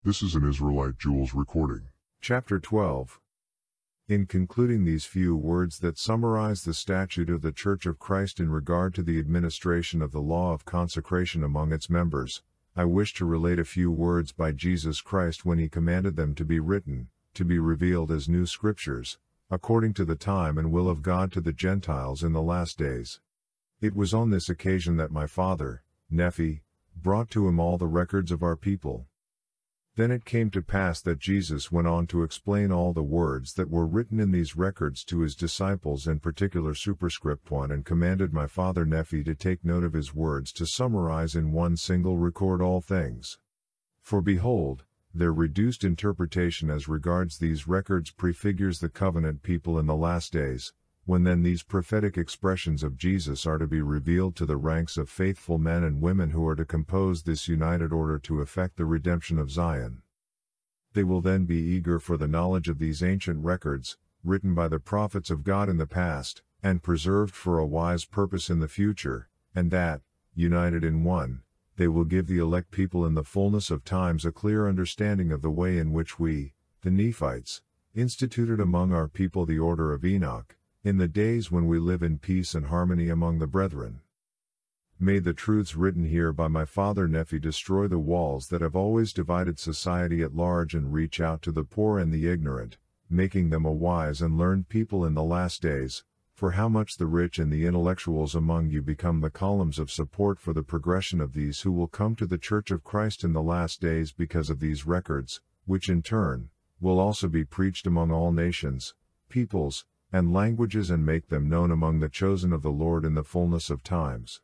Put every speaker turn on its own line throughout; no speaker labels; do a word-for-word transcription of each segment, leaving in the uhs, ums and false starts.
This is an Israelite Jules recording.
Chapter twelve. In concluding these few words that summarize the statute of the Church of Christ in regard to the administration of the law of consecration among its members, I wish to relate a few words by Jesus Christ when he commanded them to be written, to be revealed as new scriptures, according to the time and will of God to the Gentiles in the last days. It was on this occasion that my father, Nephi, brought to him all the records of our people. Then it came to pass that Jesus went on to explain all the words that were written in these records to his disciples, in particular superscript one, and commanded my father Nephi to take note of his words, to summarize in one single record all things. For behold, their reduced interpretation as regards these records prefigures the covenant people in the last days, when then these prophetic expressions of Jesus are to be revealed to the ranks of faithful men and women who are to compose this united order to effect the redemption of Zion. They will then be eager for the knowledge of these ancient records, written by the prophets of God in the past, and preserved for a wise purpose in the future, and that, united in one, they will give the elect people in the fullness of times a clear understanding of the way in which we, the Nephites, instituted among our people the order of Enoch, in the days when we live in peace and harmony among the brethren. May the truths written here by my father Nephi destroy the walls that have always divided society at large and reach out to the poor and the ignorant, making them a wise and learned people in the last days, for how much the rich and the intellectuals among you become the columns of support for the progression of these who will come to the Church of Christ in the last days because of these records, which in turn, will also be preached among all nations, peoples, and languages, and make them known among the chosen of the Lord in the fullness of times.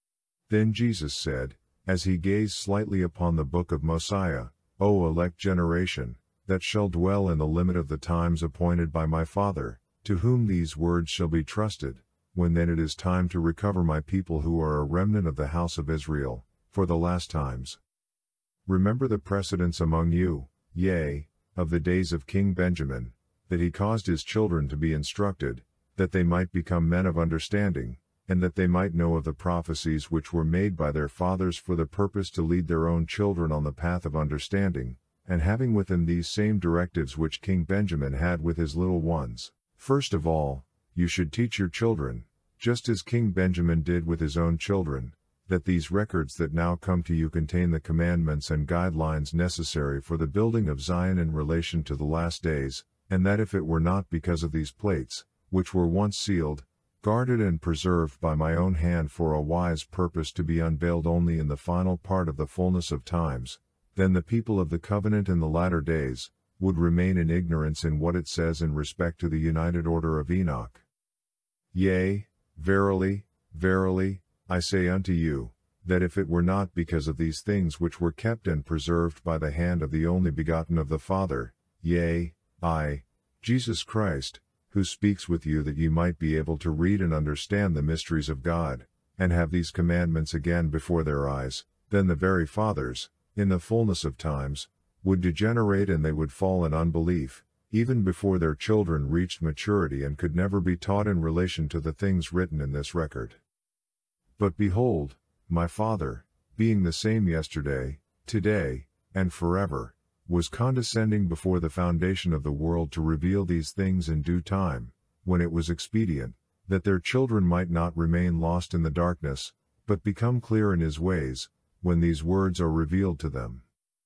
Then Jesus said, as he gazed slightly upon the book of Mosiah, O elect generation, that shall dwell in the limit of the times appointed by my Father, to whom these words shall be trusted, when then it is time to recover my people who are a remnant of the house of Israel, for the last times. Remember the precedents among you, yea, of the days of King Benjamin, that he caused his children to be instructed, that they might become men of understanding, and that they might know of the prophecies which were made by their fathers for the purpose to lead their own children on the path of understanding, and having with them these same directives which King Benjamin had with his little ones. First of all, you should teach your children, just as King Benjamin did with his own children, that these records that now come to you contain the commandments and guidelines necessary for the building of Zion in relation to the last days, and that if it were not because of these plates, which were once sealed, guarded and preserved by my own hand for a wise purpose to be unveiled only in the final part of the fullness of times, then the people of the covenant in the latter days would remain in ignorance in what it says in respect to the united order of Enoch. Yea, verily, verily, I say unto you, that if it were not because of these things which were kept and preserved by the hand of the only begotten of the Father, yea, I, Jesus Christ, who speaks with you, that ye might be able to read and understand the mysteries of God, and have these commandments again before their eyes, then the very fathers, in the fullness of times, would degenerate and they would fall in unbelief, even before their children reached maturity and could never be taught in relation to the things written in this record. But behold, my Father, being the same yesterday, today, and forever, was condescending before the foundation of the world to reveal these things in due time, when it was expedient, that their children might not remain lost in the darkness, but become clear in his ways, when these words are revealed to them.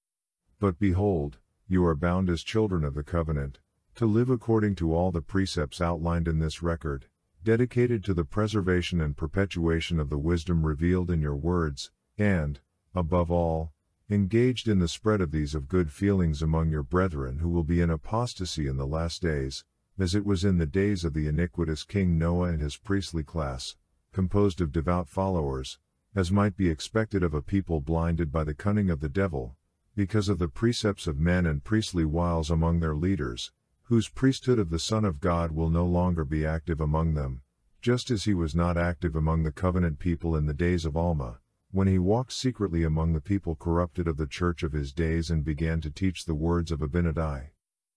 But behold, you are bound as children of the covenant, to live according to all the precepts outlined in this record, dedicated to the preservation and perpetuation of the wisdom revealed in your words, and, above all, engaged in the spread of these of good feelings among your brethren who will be in apostasy in the last days, as it was in the days of the iniquitous King Noah and his priestly class, composed of devout followers, as might be expected of a people blinded by the cunning of the devil, because of the precepts of men and priestly wiles among their leaders, whose priesthood of the Son of God will no longer be active among them, just as he was not active among the covenant people in the days of Alma, when he walked secretly among the people corrupted of the church of his days and began to teach the words of Abinadi.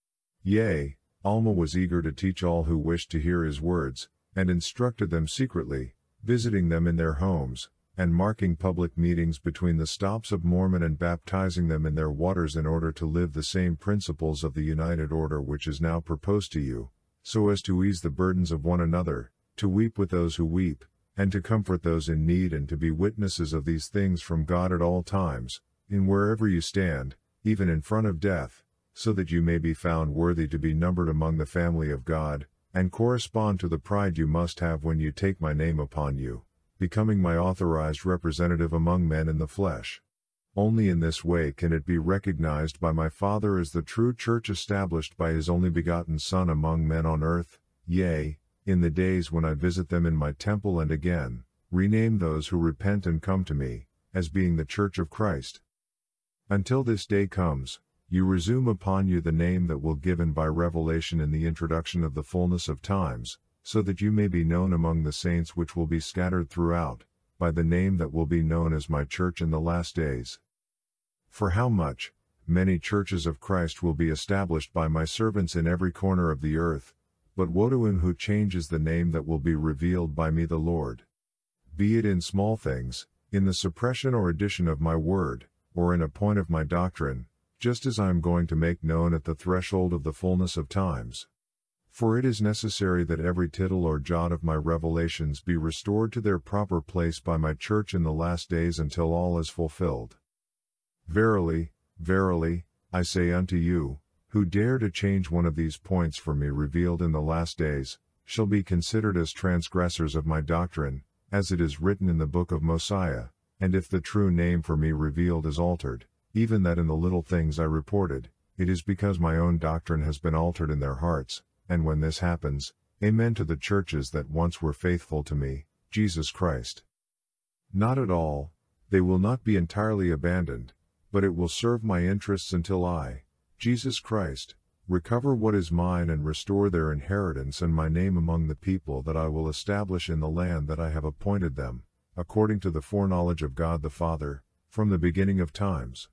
Yea, Alma was eager to teach all who wished to hear his words, and instructed them secretly, visiting them in their homes, and marking public meetings between the stops of Mormon and baptizing them in their waters in order to live the same principles of the united order which is now proposed to you, so as to ease the burdens of one another, to weep with those who weep, and to comfort those in need, and to be witnesses of these things from God at all times, in wherever you stand, even in front of death, so that you may be found worthy to be numbered among the family of God, and correspond to the pride you must have when you take my name upon you, becoming my authorized representative among men in the flesh. Only in this way can it be recognized by my Father as the true church established by his only begotten Son among men on earth, yea, in the days when I visit them in my temple and again, rename those who repent and come to me, as being the church of Christ. Until this day comes, you resume upon you the name that will given by revelation in the introduction of the fullness of times, so that you may be known among the saints which will be scattered throughout, by the name that will be known as my church in the last days. For how much, many churches of Christ will be established by my servants in every corner of the earth, but woe to him who changes the name that will be revealed by me the Lord. Be it in small things, in the suppression or addition of my word, or in a point of my doctrine, just as I am going to make known at the threshold of the fullness of times. For it is necessary that every tittle or jot of my revelations be restored to their proper place by my church in the last days until all is fulfilled. Verily, verily, I say unto you, who dare to change one of these points for me revealed in the last days, shall be considered as transgressors of my doctrine, as it is written in the book of Mosiah, and if the true name for me revealed is altered, even that in the little things I reported, it is because my own doctrine has been altered in their hearts. And when this happens, amen to the churches that once were faithful to me, Jesus Christ. Not at all, they will not be entirely abandoned, but it will serve my interests until I, Jesus Christ, recover what is mine and restore their inheritance and my name among the people that I will establish in the land that I have appointed them, according to the foreknowledge of God the Father, from the beginning of times.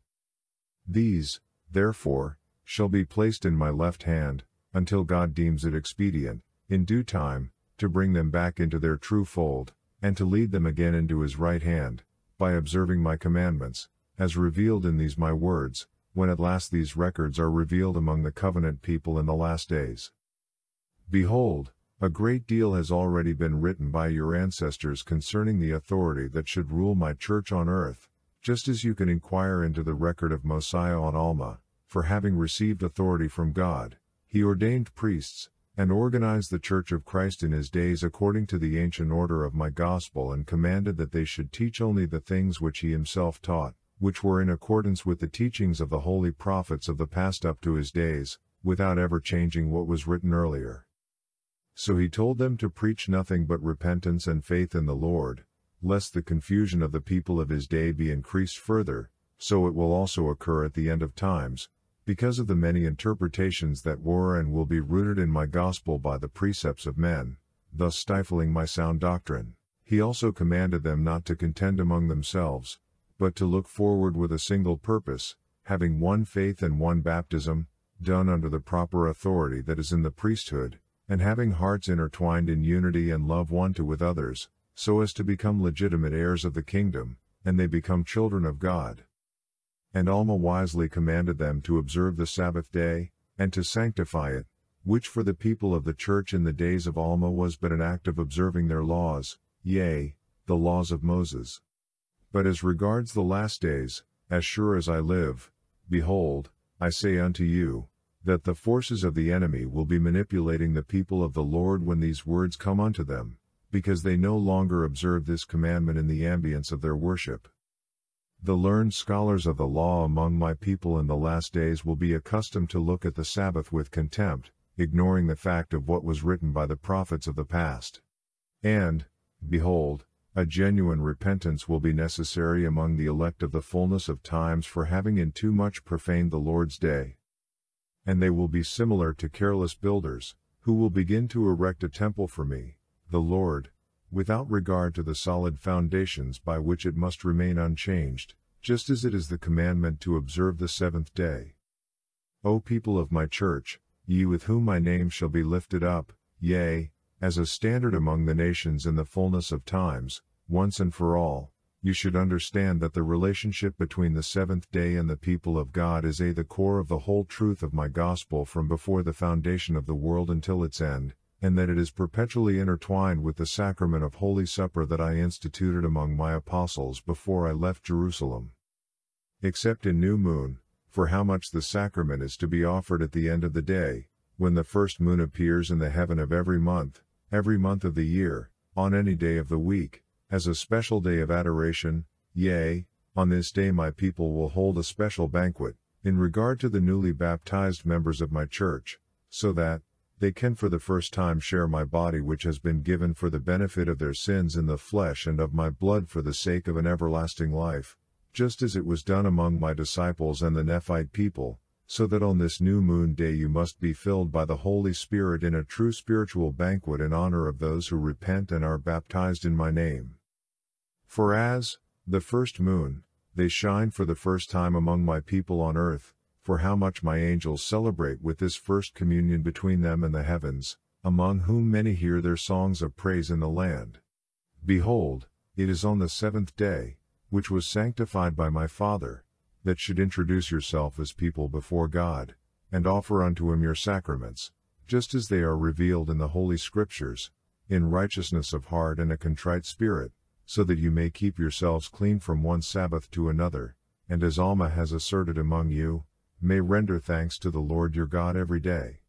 These, therefore, shall be placed in my left hand, until God deems it expedient, in due time, to bring them back into their true fold, and to lead them again into his right hand, by observing my commandments, as revealed in these my words, when at last these records are revealed among the covenant people in the last days. Behold, a great deal has already been written by your ancestors concerning the authority that should rule my church on earth, just as you can inquire into the record of Mosiah on Alma, for having received authority from God, he ordained priests, and organized the church of Christ in his days according to the ancient order of my gospel, and commanded that they should teach only the things which he himself taught, which were in accordance with the teachings of the holy prophets of the past up to his days, without ever changing what was written earlier. So he told them to preach nothing but repentance and faith in the Lord, lest the confusion of the people of his day be increased further, so it will also occur at the end of times, because of the many interpretations that were and will be rooted in my gospel by the precepts of men, thus stifling my sound doctrine. He also commanded them not to contend among themselves, but to look forward with a single purpose, having one faith and one baptism, done under the proper authority that is in the priesthood, and having hearts intertwined in unity and love one to with others, so as to become legitimate heirs of the kingdom, and they become children of God. And Alma wisely commanded them to observe the Sabbath day, and to sanctify it, which for the people of the church in the days of Alma was but an act of observing their laws, yea, the laws of Moses. But as regards the last days, as sure as I live, behold, I say unto you, that the forces of the enemy will be manipulating the people of the Lord when these words come unto them, because they no longer observe this commandment in the ambience of their worship. The learned scholars of the law among my people in the last days will be accustomed to look at the Sabbath with contempt, ignoring the fact of what was written by the prophets of the past. And, behold, a genuine repentance will be necessary among the elect of the fullness of times for having in too much profaned the Lord's day. And they will be similar to careless builders, who will begin to erect a temple for me, the Lord, without regard to the solid foundations by which it must remain unchanged, just as it is the commandment to observe the seventh day. O people of my church, ye with whom my name shall be lifted up, yea, as a standard among the nations in the fullness of times, once and for all, you should understand that the relationship between the seventh day and the people of God is a the core of the whole truth of my gospel from before the foundation of the world until its end, and that it is perpetually intertwined with the sacrament of Holy Supper that I instituted among my apostles before I left Jerusalem. Except in new moon, for how much the sacrament is to be offered at the end of the day, when the first moon appears in the heaven of every month, every month of the year, on any day of the week, as a special day of adoration, yea, on this day my people will hold a special banquet, in regard to the newly baptized members of my church, so that, they can for the first time share my body which has been given for the benefit of their sins in the flesh and of my blood for the sake of an everlasting life, just as it was done among my disciples and the Nephite people, so that on this new moon day you must be filled by the Holy Spirit in a true spiritual banquet in honor of those who repent and are baptized in my name. For as, the first moon, they shine for the first time among my people on earth, for how much my angels celebrate with this first communion between them and the heavens, among whom many hear their songs of praise in the land. Behold, it is on the seventh day, which was sanctified by my Father, that should introduce yourself as people before God, and offer unto him your sacraments, just as they are revealed in the Holy Scriptures, in righteousness of heart and a contrite spirit, so that you may keep yourselves clean from one Sabbath to another, and as Alma has asserted among you, may render thanks to the Lord your God every day.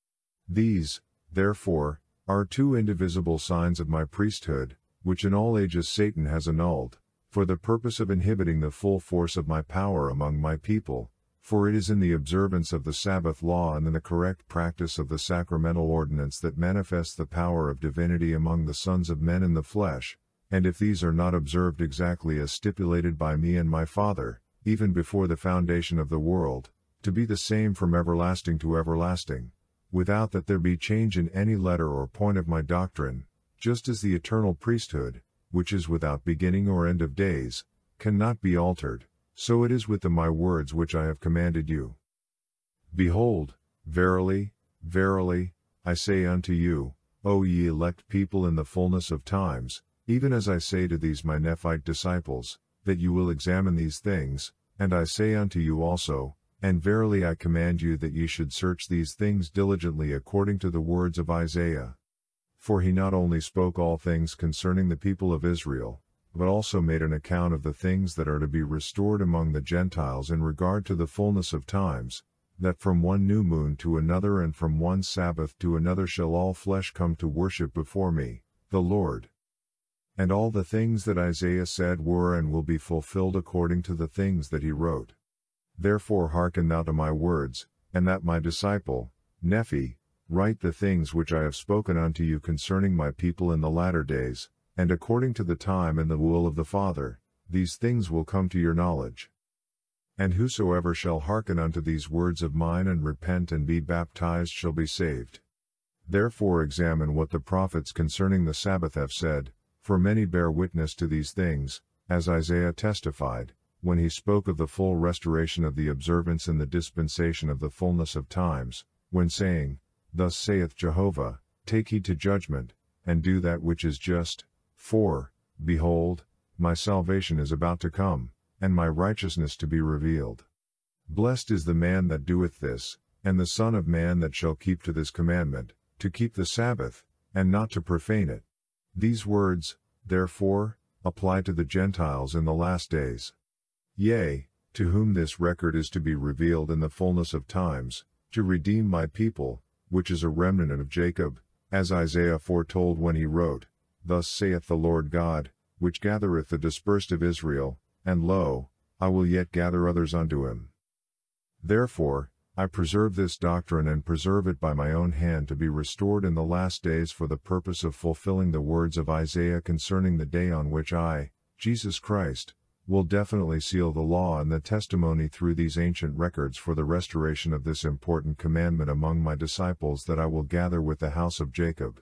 These, therefore, are two indivisible signs of my priesthood, which in all ages Satan has annulled, for the purpose of inhibiting the full force of my power among my people, for it is in the observance of the Sabbath law and in the correct practice of the sacramental ordinance that manifests the power of divinity among the sons of men in the flesh, and if these are not observed exactly as stipulated by me and my Father, even before the foundation of the world, to be the same from everlasting to everlasting, without that there be change in any letter or point of my doctrine, just as the eternal priesthood, which is without beginning or end of days, cannot be altered, so it is with the my words which I have commanded you. Behold, verily, verily, I say unto you, O ye elect people in the fullness of times, even as I say to these my Nephite disciples, that you will examine these things, and I say unto you also, and verily I command you that ye should search these things diligently according to the words of Isaiah. For he not only spoke all things concerning the people of Israel, but also made an account of the things that are to be restored among the Gentiles in regard to the fullness of times, that from one new moon to another and from one Sabbath to another shall all flesh come to worship before me, the Lord. And all the things that Isaiah said were and will be fulfilled according to the things that he wrote. Therefore hearken thou to my words, and that my disciple, Nephi, write the things which I have spoken unto you concerning my people in the latter days, and according to the time and the will of the Father, these things will come to your knowledge. And whosoever shall hearken unto these words of mine and repent and be baptized shall be saved. Therefore examine what the prophets concerning the Sabbath have said, for many bear witness to these things, as Isaiah testified, when he spoke of the full restoration of the observance in the dispensation of the fullness of times, when saying, Thus saith Jehovah, take heed to judgment, and do that which is just, for, behold, my salvation is about to come, and my righteousness to be revealed. Blessed is the man that doeth this, and the Son of Man that shall keep to this commandment, to keep the Sabbath, and not to profane it. These words, therefore, apply to the Gentiles in the last days. Yea, to whom this record is to be revealed in the fullness of times, to redeem my people, which is a remnant of Jacob, as Isaiah foretold when he wrote, Thus saith the Lord God, which gathereth the dispersed of Israel, and lo, I will yet gather others unto him. Therefore, I preserve this doctrine and preserve it by my own hand to be restored in the last days for the purpose of fulfilling the words of Isaiah concerning the day on which I, Jesus Christ, will definitely seal the law and the testimony through these ancient records for the restoration of this important commandment among my disciples that I will gather with the house of Jacob.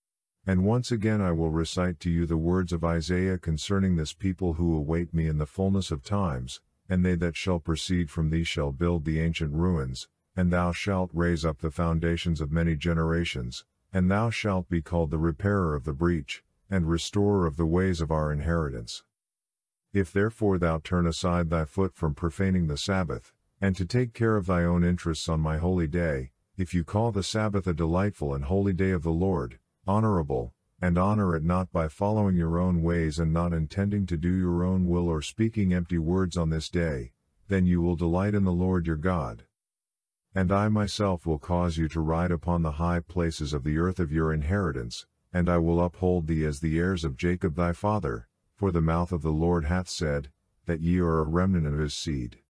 And once again I will recite to you the words of Isaiah concerning this people who await me in the fullness of times, and they that shall proceed from thee shall build the ancient ruins, and thou shalt raise up the foundations of many generations, and thou shalt be called the repairer of the breach, and restorer of the ways of our inheritance. If therefore thou turn aside thy foot from profaning the Sabbath, and to take care of thy own interests on my holy day, if you call the Sabbath a delightful and holy day of the Lord, honorable, and honor it not by following your own ways and not intending to do your own will or speaking empty words on this day, then you will delight in the Lord your God. And I myself will cause you to ride upon the high places of the earth of your inheritance, and I will uphold thee as the heirs of Jacob thy father, for the mouth of the Lord hath said, that ye are a remnant of his seed.